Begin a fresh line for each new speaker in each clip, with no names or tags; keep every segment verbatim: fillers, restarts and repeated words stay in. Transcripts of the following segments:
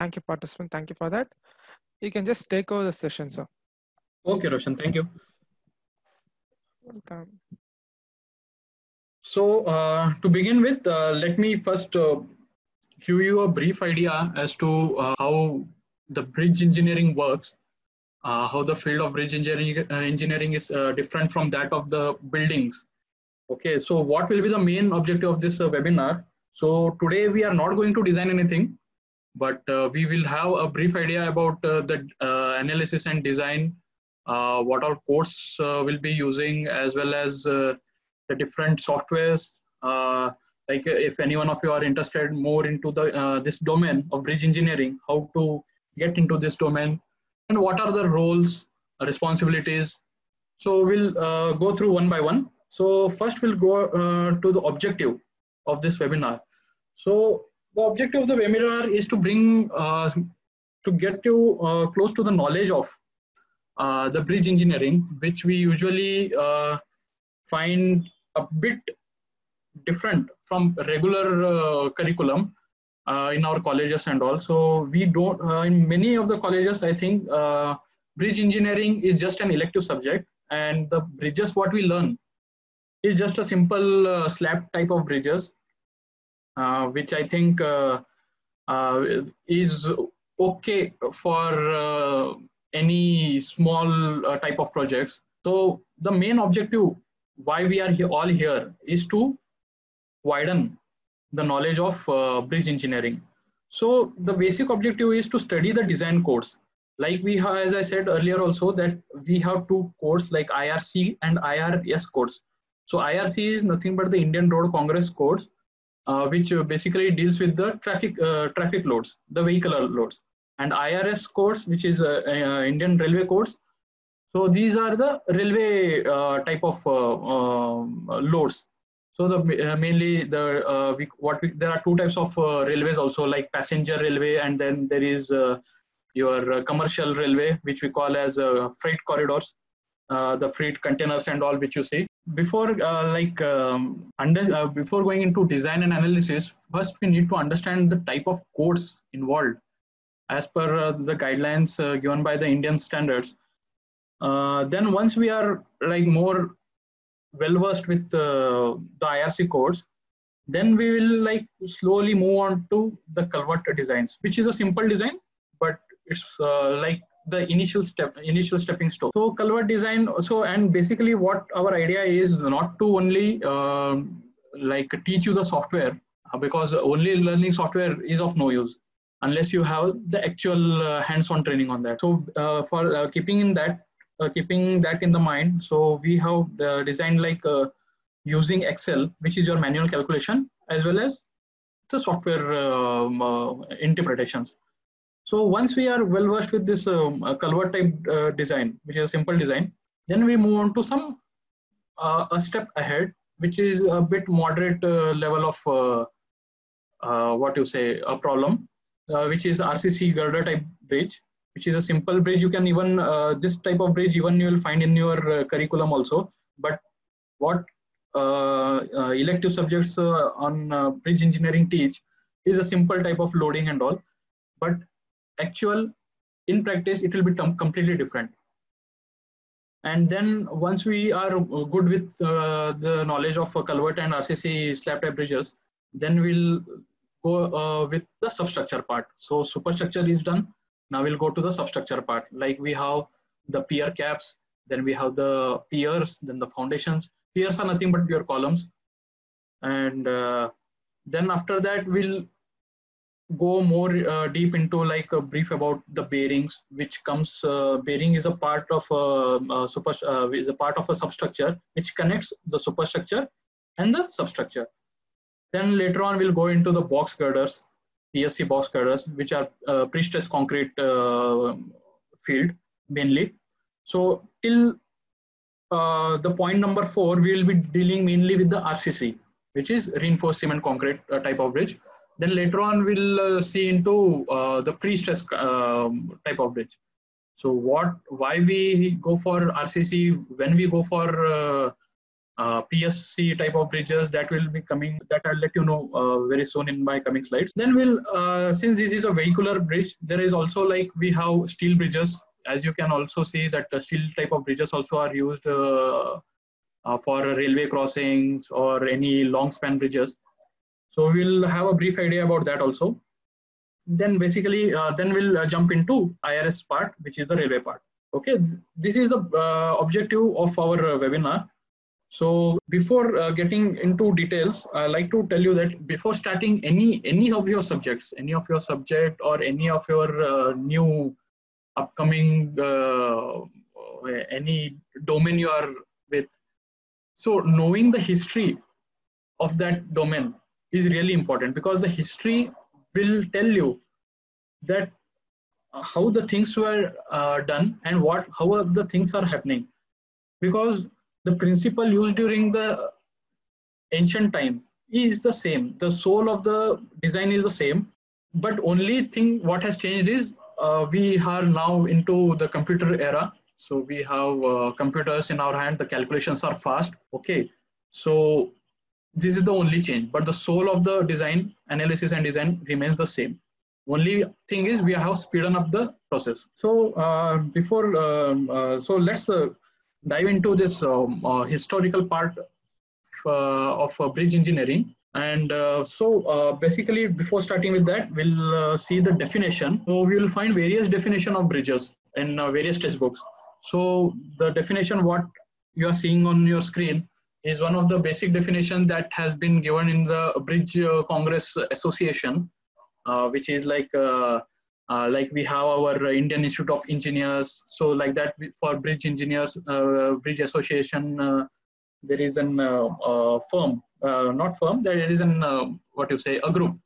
Thank you, participant. Thank you for that. You can just take over the session, sir.
Okay, Roshan, thank you.
Welcome.
So uh, to begin with, uh, let me first uh, give you a brief idea as to uh, how the bridge engineering works, uh, how the field of bridge engineering, uh, engineering is uh, different from that of the buildings. Okay, so what will be the main objective of this uh, webinar? So today we are not going to design anything, but uh, we will have a brief idea about uh, the uh, analysis and design, uh, what our course uh, will be using, as well as uh, the different softwares. Uh, like if any one of you are interested more into the uh, this domain of bridge engineering, how to get into this domain, and what are the roles, responsibilities. So we'll uh, go through one by one. So first we'll go uh, to the objective of this webinar. So the objective of the webinar is to bring, uh, to get you uh, close to the knowledge of uh, the bridge engineering, which we usually uh, find a bit different from regular uh, curriculum uh, in our colleges and all. So we don't, uh, in many of the colleges, I think uh, bridge engineering is just an elective subject, and the bridges what we learn is just a simple uh, slab type of bridges, uh, which I think uh, uh, is okay for uh, any small uh, type of projects. So the main objective why we are here, all here is to widen the knowledge of uh, bridge engineering. So the basic objective is to study the design codes. Like we have, as I said earlier also, that we have two codes like I R C and I R S codes. So I R C is nothing but the Indian Road Congress codes, uh, which basically deals with the traffic uh, traffic loads, the vehicular loads, and I R S codes, which is uh, uh, Indian Railway codes. So these are the railway uh, type of uh, uh, loads. So the uh, mainly the uh, we, what we, there are two types of uh, railways also, like passenger railway, and then there is uh, your uh, commercial railway, which we call as uh, freight corridors, uh, the freight containers and all, which you see. Before uh, like um, under uh, before going into design and analysis, first we need to understand the type of codes involved as per uh, the guidelines uh, given by the Indian standards. Uh, then once we are like more well versed with uh, the I R C codes, then we will like slowly move on to the culvert designs, which is a simple design, but it's uh, like the initial step, initial stepping stone. So culvert design. So and basically, what our idea is not to only uh, like teach you the software, because only learning software is of no use unless you have the actual uh, hands-on training on that. So uh, for uh, keeping in that. Uh, keeping that in the mind, so we have uh, designed like uh, using Excel, which is your manual calculation, as well as the software um, uh, interpretations. So once we are well versed with this um, uh, culvert type uh, design, which is a simple design, then we move on to some uh, a step ahead, which is a bit moderate uh, level of uh, uh, what you say a problem, uh, which is R C C girder type bridge, which is a simple bridge. You can even, uh, this type of bridge even you will find in your uh, curriculum also. But what uh, uh, elective subjects uh, on uh, bridge engineering teach is a simple type of loading and all. But actual, in practice, it will be completely different. And then once we are good with uh, the knowledge of uh, culvert and R C C slab type bridges, then we'll go uh, with the substructure part. So superstructure is done. Now we'll go to the substructure part. Like we have the pier caps, then we have the piers, then the foundations. Piers are nothing but your columns. And uh, then after that, we'll go more uh, deep into like a brief about the bearings, which comes, uh, bearing is a part of a, a super, uh, is a part of a substructure, which connects the superstructure and the substructure. Then later on, we'll go into the box girders, P S C box girders, which are uh, pre-stressed concrete uh, field mainly. So till uh, the point number four, we will be dealing mainly with the R C C, which is reinforced cement concrete uh, type of bridge. Then later on, we'll uh, see into uh, the pre-stressed uh, type of bridge. So what, why we go for R C C, when we go for uh, uh, P S C type of bridges that will be coming, that I'll let you know uh, very soon in my coming slides. Then we'll, uh, since this is a vehicular bridge, there is also like we have steel bridges. As you can also see that the steel type of bridges also are used uh, uh, for railway crossings or any long span bridges. So we'll have a brief idea about that also. Then basically, uh, then we'll uh, jump into I R S part, which is the railway part. Okay, this is the uh, objective of our uh, webinar. So before uh, getting into details, I like to tell you that before starting any any of your subjects, any of your subject or any of your uh, new upcoming uh, any domain you are with, so knowing the history of that domain is really important, because the history will tell you that how the things were uh, done and what how the things are happening, because the principle used during the ancient time is the same. The soul of the design is the same, but only thing what has changed is uh, we are now into the computer era. So we have uh, computers in our hand, the calculations are fast. Okay, so this is the only change, but the soul of the design, analysis and design remains the same. Only thing is we have speeded up the process. So uh, before, um, uh, so let's uh, dive into this um, uh, historical part uh, of uh, bridge engineering. And uh, so uh, basically, before starting with that, we'll uh, see the definition. So we will find various definition of bridges in uh, various textbooks. So the definition what you are seeing on your screen is one of the basic definition that has been given in the Bridge uh, Congress Association, uh, which is like uh, uh, like we have our Indian Institute of Engineers. So like that for bridge engineers, uh, Bridge Association, uh, there is an uh, uh, firm, uh, not firm, there is an uh, what you say, a group.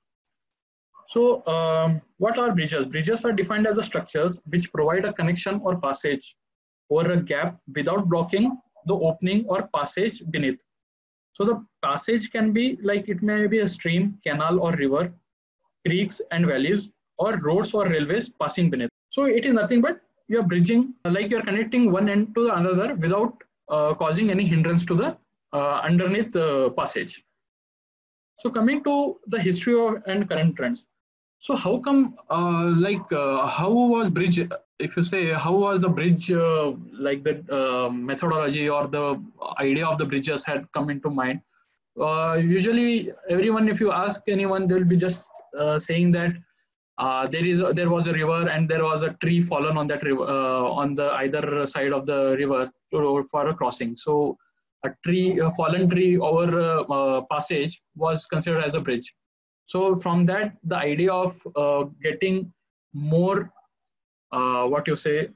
So um, what are bridges? Bridges are defined as the structures which provide a connection or passage over a gap without blocking the opening or passage beneath. So the passage can be like, it may be a stream, canal or river, creeks and valleys, or roads or railways passing beneath. So it is nothing but you are bridging, like you are connecting one end to the another without uh, causing any hindrance to the uh, underneath the passage. So coming to the history of and current trends. So how come uh, like uh, how was bridge, if you say how was the bridge uh, like the uh, methodology or the idea of the bridges had come into mind? Uh, usually everyone, if you ask anyone, they'll be just uh, saying that uh, there is a, there was a river and there was a tree fallen on that river uh, on the either side of the river for a crossing. So a tree, a fallen tree over a uh, passage was considered as a bridge. So from that, the idea of uh, getting more, uh, what you say,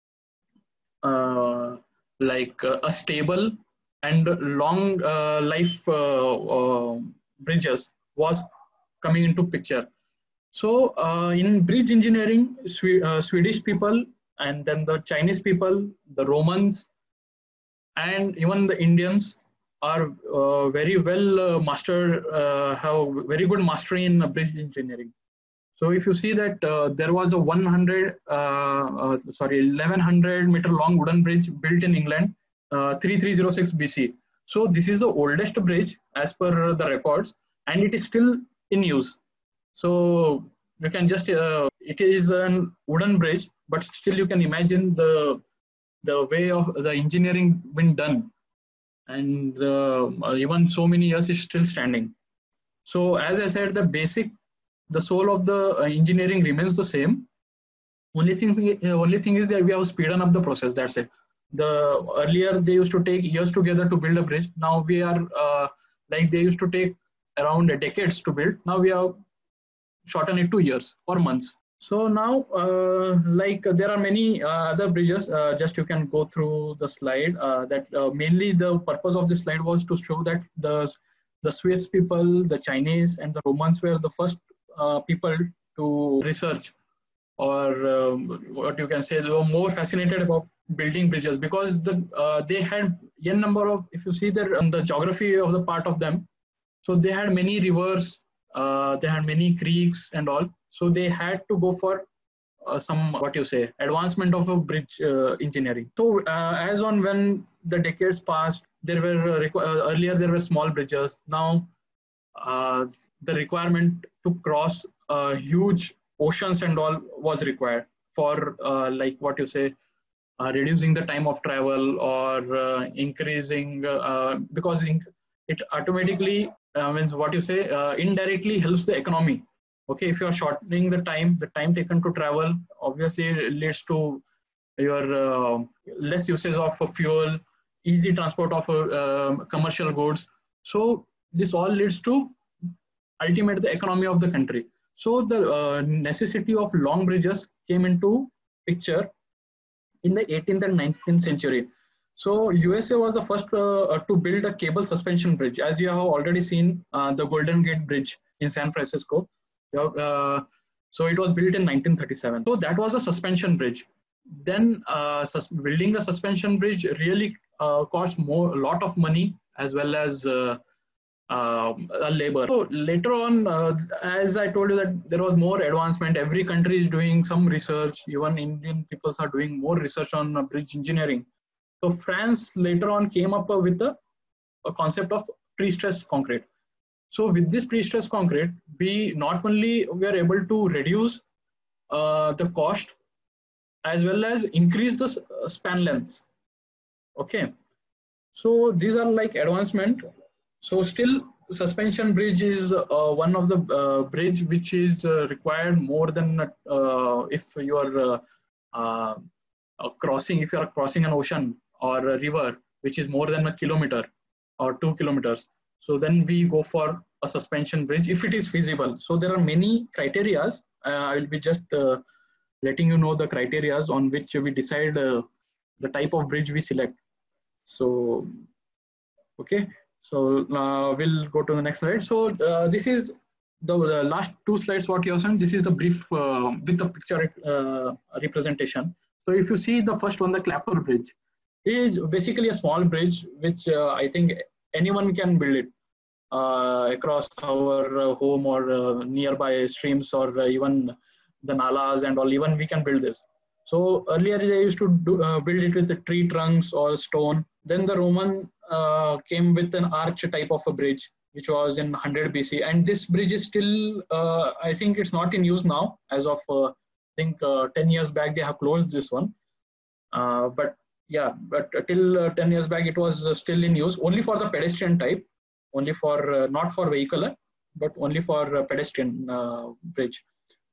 uh, like uh, a stable and long uh, life uh, uh, bridges was coming into picture. So uh, in bridge engineering, Swe uh, Swedish people and then the Chinese people, the Romans, and even the Indians are uh, very well uh, mastered, uh, have very good mastery in uh, bridge engineering. So if you see that uh, there was a one hundred, uh, uh, sorry, eleven hundred meter long wooden bridge built in England, uh, thirty-three oh six B C. So this is the oldest bridge as per the records, and it is still in use. So you can just, uh, it is a wooden bridge, but still you can imagine the the way of the engineering been done, and uh, even so many years is still standing. So as I said, the basic, the soul of the uh, engineering remains the same. Only thing, uh, only thing is that we have speeded up the process. That's it. The earlier they used to take years together to build a bridge. Now we are uh, like they used to take around decades to build. Now we have shortened it to years or months. So now, uh, like uh, there are many uh, other bridges. Uh, just you can go through the slide. Uh, that uh, mainly the purpose of this slide was to show that the the Swiss people, the Chinese, and the Romans were the first uh, people to research, or um, what you can say, they were more fascinated about building bridges, because the uh, they had n number of, if you see there on the geography of the part of them, so they had many rivers, uh, they had many creeks and all. So they had to go for uh, some, what you say, advancement of a bridge uh, engineering. So uh, as on when the decades passed, there were uh, earlier there were small bridges. Now uh, the requirement to cross uh, huge oceans and all was required for uh, like what you say, uh, reducing the time of travel or uh, increasing uh, because it automatically uh, means what you say uh, indirectly helps the economy. Okay, if you are shortening the time, the time taken to travel obviously leads to your uh, less usage of uh, fuel, easy transport of uh, commercial goods. So this all leads to ultimate the economy of the country. So the uh, necessity of long bridges came into picture in the eighteenth and nineteenth century. So U S A was the first uh, to build a cable suspension bridge, as you have already seen uh, the Golden Gate Bridge in San Francisco. Uh, so it was built in nineteen thirty-seven. So that was a suspension bridge. Then uh, building a suspension bridge really uh, cost more, a lot of money as well as uh, uh, labor. So later on, uh, as I told you that there was more advancement. Every country is doing some research. Even Indian peoples are doing more research on uh, bridge engineering. So France later on came up uh, with a, a concept of pre-stressed concrete. So with this pre-stressed concrete, we not only we are able to reduce uh, the cost as well as increase the span lengths. Okay, so these are like advancement. So still suspension bridge is uh, one of the uh, bridge which is uh, required more than uh, if you are uh, uh, crossing, if you are crossing an ocean or a river which is more than a kilometer or two kilometers. So then we go for a suspension bridge if it is feasible. So there are many criterias. Uh, I will be just uh, letting you know the criterias on which we decide uh, the type of bridge we select. So, okay. So uh, we'll go to the next slide. So uh, this is the, the last two slides what you have seen. This is the brief uh, with the picture uh, representation. So if you see the first one, the Clapper Bridge, is basically a small bridge which uh, I think anyone can build it uh, across our uh, home or uh, nearby streams or uh, even the nalas and all. Even we can build this. So earlier they used to do, uh, build it with the tree trunks or stone. Then the Roman uh, came with an arch type of a bridge, which was in one hundred B C. And this bridge is still, uh, I think it's not in use now. As of, uh, I think uh, ten years back, they have closed this one. Uh, but yeah, but till uh, ten years back, it was uh, still in use only for the pedestrian type, only for, uh, not for vehicular, but only for uh, pedestrian uh, bridge.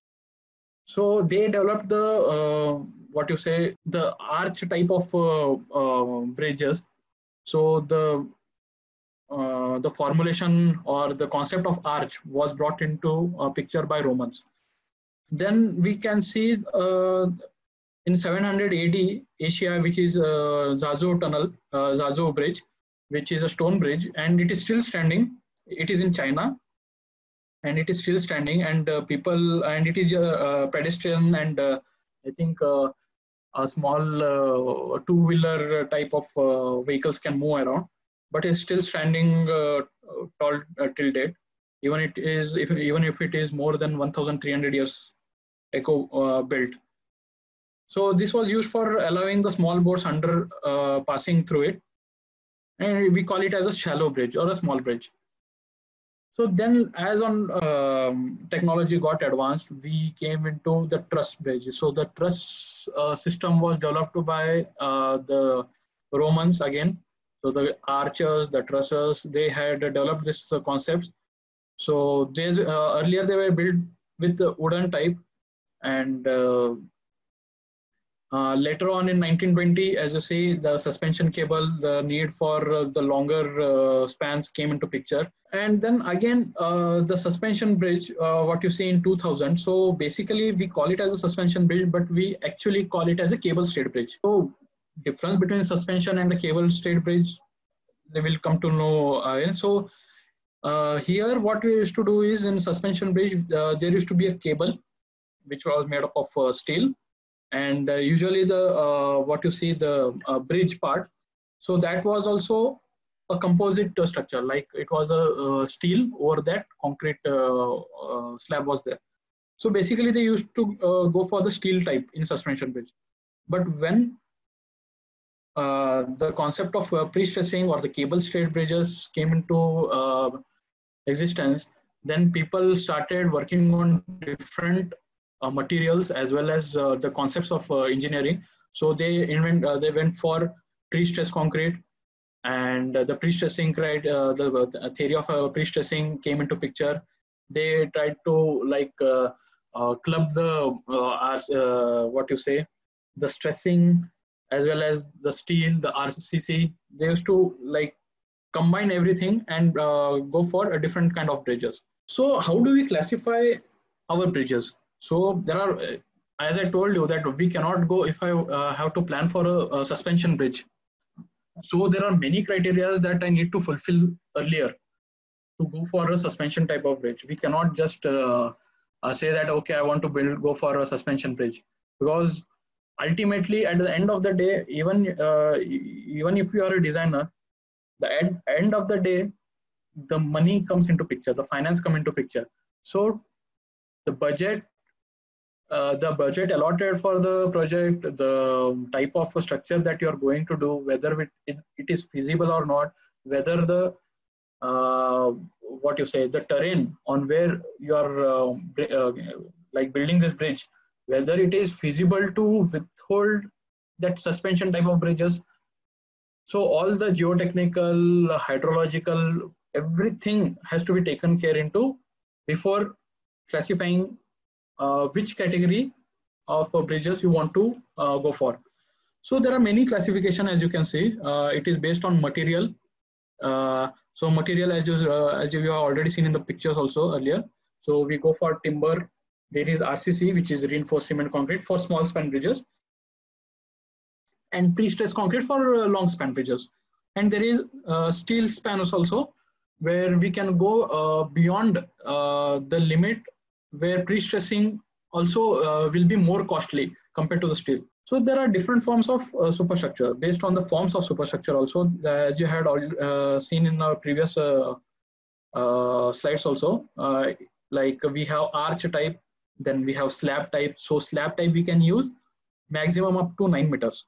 So they developed the, uh, what you say, the arch type of uh, uh, bridges. So the uh, the formulation or the concept of arch was brought into a picture by Romans. Then we can see uh, in seven hundred A D, Asia, which is uh, Zazo Tunnel, uh, Zazo Bridge, which is a stone bridge, and it is still standing. It is in China, and it is still standing. And uh, people, and it is a, a pedestrian, and uh, I think uh, a small uh, two-wheeler type of uh, vehicles can move around, but it's still standing uh, tall uh, till date. Even it is, if even if it is more than one thousand three hundred years ago uh, built. So this was used for allowing the small boats under uh, passing through it, and we call it as a shallow bridge or a small bridge. So then, as on um, technology got advanced, we came into the truss bridge. So the truss uh, system was developed by uh, the Romans again. So the archers, the trusses, they had developed this uh, concept. So they, uh, earlier they were built with the wooden type, and uh, uh, later on in nineteen twenty, as you see, the suspension cable, the need for uh, the longer uh, spans came into picture. And then again, uh, the suspension bridge, uh, what you see in two thousand. So basically we call it as a suspension bridge, but we actually call it as a cable stayed bridge. So difference between suspension and a cable stayed bridge, they will come to know. Uh, so uh, here what we used to do is in suspension bridge, uh, there used to be a cable which was made up of uh, steel. And uh, usually the uh, what you see the uh, bridge part, so that was also a composite uh, structure, like it was a uh, steel over that concrete uh, uh, slab was there. So basically they used to uh, go for the steel type in suspension bridge. But when uh, the concept of uh, pre-stressing or the cable stayed bridges came into uh, existence, then people started working on different uh, materials as well as uh, the concepts of uh, engineering. So they invent, uh, they went for pre-stress concrete, and uh, the pre-stressing, right, uh, the, the theory of uh, pre-stressing came into picture. They tried to like uh, uh, club the uh, uh, what you say, the stressing as well as the steel, the R C C. They used to like combine everything and uh, go for a different kind of bridges. So how do we classify our bridges? So there are, uh, as I told you, that we cannot go if I uh, have to plan for a, a suspension bridge. So there are many criteria that I need to fulfill earlier to go for a suspension type of bridge. We cannot just uh, uh, say that, okay, I want to build, go for a suspension bridge, because ultimately at the end of the day, even uh, even if you are a designer, the end, end of the day, the money comes into picture, the finance come into picture. So the budget, uh, the budget allotted for the project, the type of structure that you are going to do, whether it, it, it is feasible or not, whether the uh, what you say, the terrain on where you are uh, uh, like building this bridge, whether it is feasible to withhold that suspension type of bridges. So all the geotechnical, hydrological, everything has to be taken care into before classifying uh, which category of uh, bridges you want to uh, go for. So there are many classification, as you can see. Uh, it is based on material. Uh, so material, as you, uh, as you have already seen in the pictures also earlier. So we go for timber. There is R C C, which is reinforced cement concrete for small span bridges, and pre-stressed concrete for uh, long span bridges. And there is uh, steel spans also, where we can go uh, beyond uh, the limit, where pre-stressing also uh, will be more costly compared to the steel. So there are different forms of uh, superstructure based on the forms of superstructure also, uh, as you had all, uh, seen in our previous uh, uh, slides also. Uh, like we have arch type, then we have slab type. So slab type we can use maximum up to nine meters.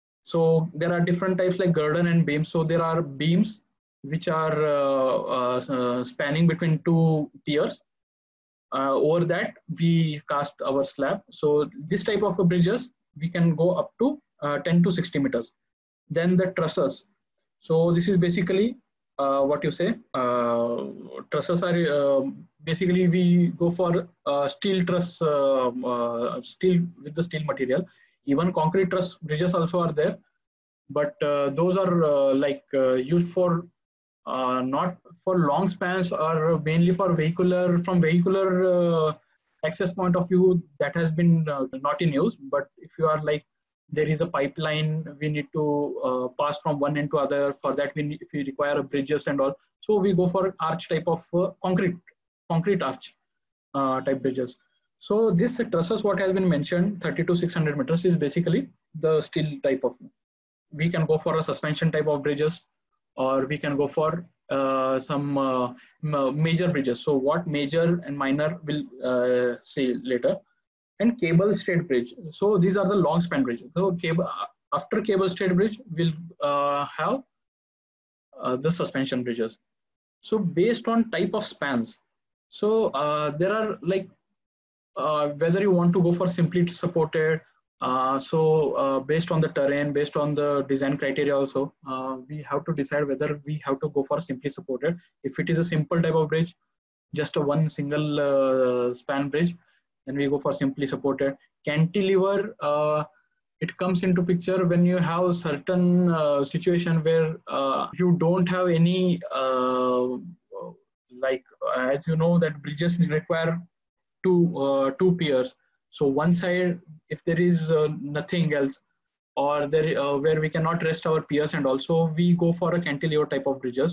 So there are different types like girder and beam. So there are beams which are uh, uh, uh, spanning between two piers. Uh, over that we cast our slab. So this type of bridges we can go up to uh, ten to sixty meters. Then the trusses. So this is basically uh, what you say. Uh, trusses are uh, basically we go for uh, steel truss, uh, uh, steel with the steel material. Even concrete truss bridges also are there, but uh, those are uh, like uh, used for uh, not for long spans, or mainly for vehicular, from vehicular uh, access point of view, that has been uh, not in use. But if you are like, there is a pipeline, we need to uh, pass from one end to other. For that, we need, if we require bridges and all, so we go for arch type of uh, concrete, concrete arch uh, type bridges. So this trusses, what has been mentioned, thirty to six hundred meters, is basically the steel type of. We can go for a suspension type of bridges, or we can go for uh, some uh, major bridges. So what major and minor will uh, see later. And cable stayed bridge. So these are the long span bridges. So cable, after cable stayed bridge, we'll uh, have uh, the suspension bridges. So based on type of spans, so uh, there are like uh, whether you want to go for simply supported. Uh, so uh, based on the terrain, based on the design criteria also, uh, we have to decide whether we have to go for simply supported. If it is a simple type of bridge, just a one single uh, span bridge, then we go for simply supported. Cantilever, uh, it comes into picture when you have certain uh, situation where uh, you don't have any, uh, like as you know that bridges require two uh, two piers. So one side, if there is uh, nothing else, or there uh, where we cannot rest our piers, and also we go for a cantilever type of bridges.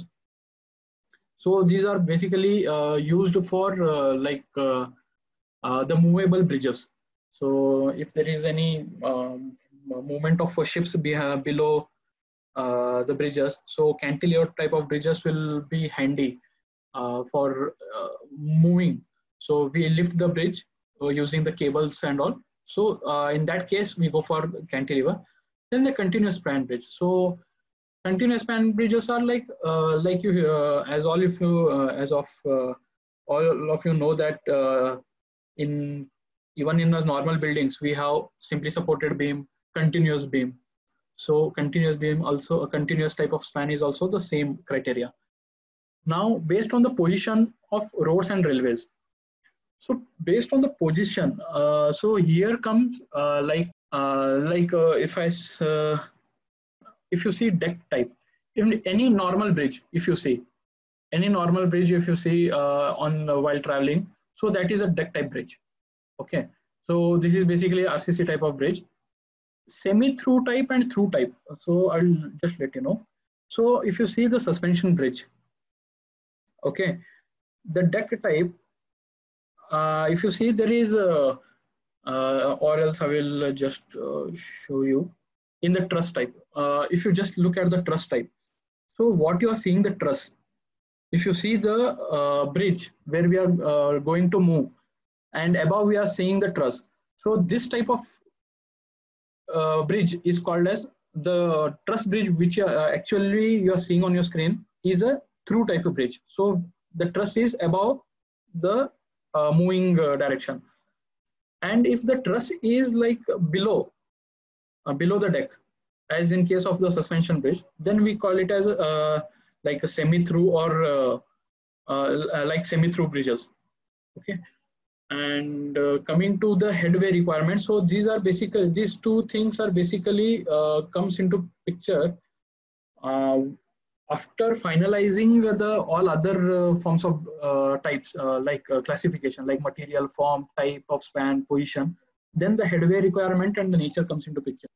So these are basically uh, used for uh, like uh, uh, the movable bridges. So if there is any um, movement of ships below uh, the bridges, so cantilever type of bridges will be handy uh, for uh, moving. So we lift the bridge uh, using the cables and all. So uh, in that case, we go for cantilever. Then the continuous span bridge. So continuous span bridges are like uh, like you uh, as all of you uh, as of uh, all of you know that uh, in even in those normal buildings we have simply supported beam, continuous beam. So continuous beam also a continuous type of span is also the same criteria. Now based on the position of roads and railways. So based on the position, uh, so here comes uh, like uh, like uh, if I uh, if you see deck type, in any normal bridge, if you see any normal bridge, if you see uh, on uh, while traveling, so that is a deck type bridge. Okay, so this is basically R C C type of bridge, semi through type and through type. So I'll just let you know. So if you see the suspension bridge, okay, the deck type. Uh, if you see there is a, uh, or else I will just uh, show you in the truss type. Uh, if you just look at the truss type, so what you are seeing the truss. If you see the uh, bridge where we are uh, going to move, and above we are seeing the truss. So this type of uh, bridge is called as the truss bridge, which uh, actually you are seeing on your screen is a through type of bridge. So the truss is above the uh, moving uh, direction. And if the truss is like below, uh, below the deck, as in case of the suspension bridge, then we call it as uh, like a semi-through or uh, uh, like semi-through bridges. Okay. And uh, coming to the headway requirements, so these are basically these two things are basically uh, comes into picture uh, after finalizing the all other uh, forms of uh, types uh, like uh, classification, like material, form, type of span, position. Then the headway requirement and the nature comes into picture.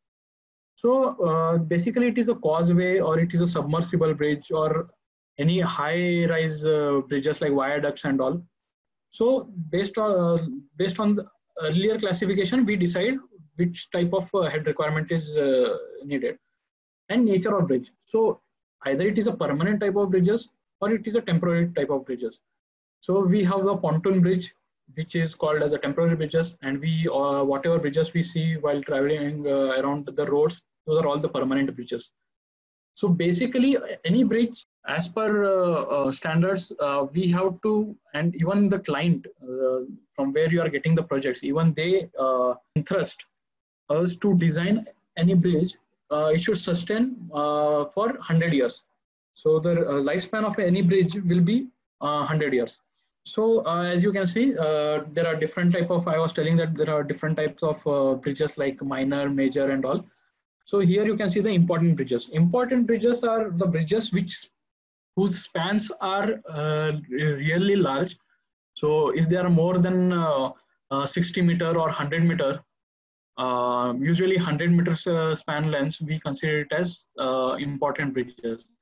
So uh, basically, it is a causeway or it is a submersible bridge or any high-rise uh, bridges like viaducts and all. So based on uh, based on the earlier classification, we decide which type of uh, head requirement is uh, needed and nature of bridge. So either it is a permanent type of bridges or it is a temporary type of bridges. So we have a pontoon bridge, which is called as a temporary bridges, and we uh, whatever bridges we see while traveling uh, around the roads, those are all the permanent bridges. So basically, any bridge, as per uh, uh, standards, uh, we have to, and even the client uh, from where you are getting the projects, even they uh, interest us to design any bridge. Uh, it should sustain uh, for one hundred years. So the uh, lifespan of any bridge will be uh, one hundred years. So uh, as you can see, uh, there are different type of, I was telling that there are different types of uh, bridges like minor, major and all. So here you can see the important bridges. Important bridges are the bridges which whose spans are uh, really large. So if they are more than uh, uh, sixty meter or one hundred meter, uh, usually one hundred meters uh, span lengths, we consider it as uh, important bridges.